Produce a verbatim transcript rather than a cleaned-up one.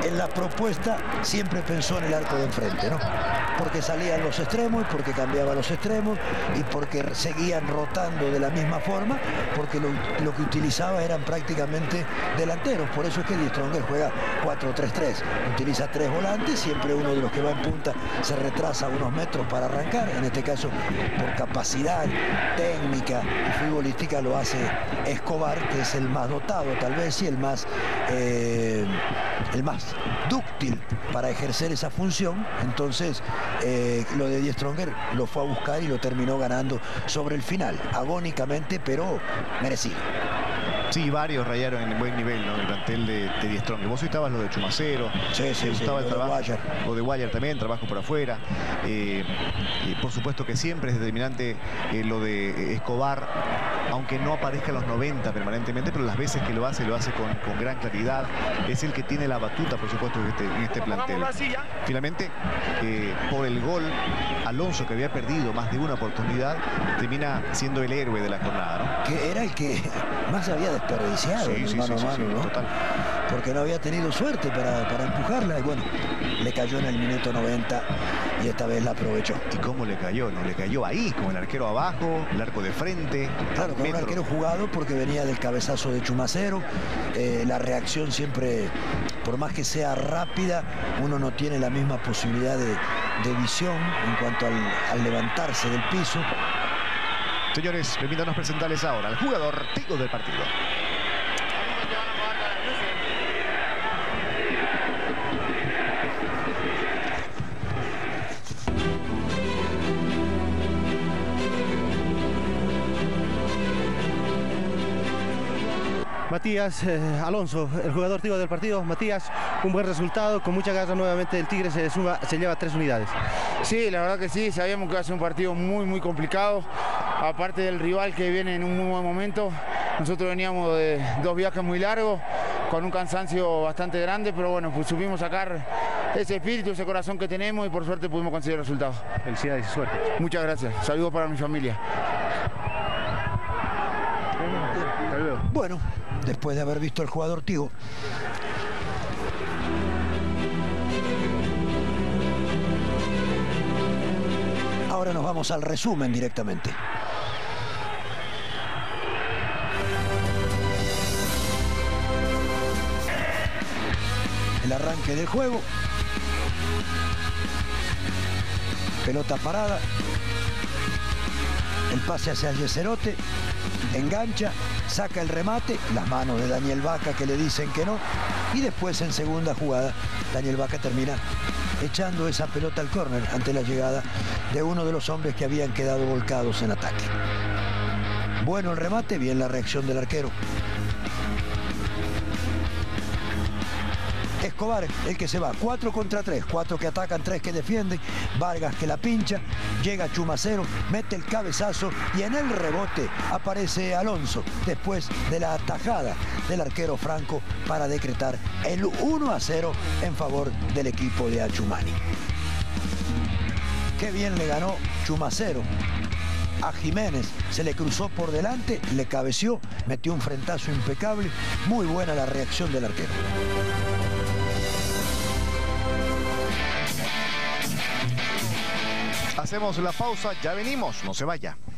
en la propuesta siempre pensó en el arco de enfrente, ¿no? Porque salían los extremos, porque cambiaban los extremos y porque seguían rotando de la misma forma, porque lo, lo que utilizaba eran prácticamente delanteros. Por eso es que Die Stronger juega cuatro tres tres. Utiliza tres volantes, siempre uno de los que va en punta se retrasa unos metros para arrancar. En este caso, por capacidad técnica y futbolística lo hace Escobar, que es el más dotado tal vez y el más, eh, el más dúctil para ejercer esa función. Entonces eh, lo de Die Stronger lo fue a buscar y lo terminó ganando sobre el final, agónicamente, pero merecido. Sí, varios rayaron en buen nivel, ¿no? El plantel de, de Die Stronger. Vos citabas lo de Chumacero, sí, sí, gustaba sí, el trabajo, de o de Guayer también, trabajo por afuera. Eh, y por supuesto que siempre es determinante eh, lo de Escobar, aunque no aparezca a los noventa permanentemente, pero las veces que lo hace, lo hace con, con gran claridad. Es el que tiene la batuta, por supuesto, en este, en este plantel. Finalmente, eh, por el gol, Alonso, que había perdido más de una oportunidad, termina siendo el héroe de la jornada, ¿no? Que era el que más había desperdiciado, sí, en el sí, mano sí, a mano, sí, sí, ¿no? Total. Porque no había tenido suerte para, para empujarla y bueno, le cayó en el minuto noventa y esta vez la aprovechó. ¿Y cómo le cayó? No le cayó ahí, con el arquero abajo, el arco de frente. Claro, con un arquero jugado porque venía del cabezazo de Chumacero. Eh, la reacción siempre, por más que sea rápida, uno no tiene la misma posibilidad de, de visión en cuanto al, al levantarse del piso. Señores, permítanos presentarles ahora al jugador tigo del partido. Matías eh, Alonso, el jugador tigo del partido. Matías, un buen resultado, con mucha garra nuevamente el Tigre se, suma, se lleva tres unidades. Sí, la verdad que sí, sabíamos que iba a ser un partido muy muy complicado, aparte del rival que viene en un muy buen momento. Nosotros veníamos de dos viajes muy largos, con un cansancio bastante grande, pero bueno, pues supimos sacar ese espíritu, ese corazón que tenemos y por suerte pudimos conseguir el resultado. Felicidades y suerte. Muchas gracias, saludos para mi familia. Bueno, después de haber visto al jugador tigo, ahora nos vamos al resumen directamente. El arranque del juego. Pelota parada. El pase hacia Yeserote. Engancha, saca el remate, las manos de Daniel Vaca que le dicen que no. Y después en segunda jugada, Daniel Vaca termina echando esa pelota al córner ante la llegada de uno de los hombres que habían quedado volcados en ataque. Bueno el remate, bien la reacción del arquero. Escobar, el que se va, cuatro contra tres, cuatro que atacan, tres que defienden, Vargas que la pincha, llega Chumacero, mete el cabezazo y en el rebote aparece Alonso, después de la atajada del arquero Franco para decretar el uno a cero en favor del equipo de Achumani. Qué bien le ganó Chumacero a Jiménez, se le cruzó por delante, le cabeció, metió un frentazo impecable, muy buena la reacción del arquero. Hacemos la pausa, ya venimos, no se vaya.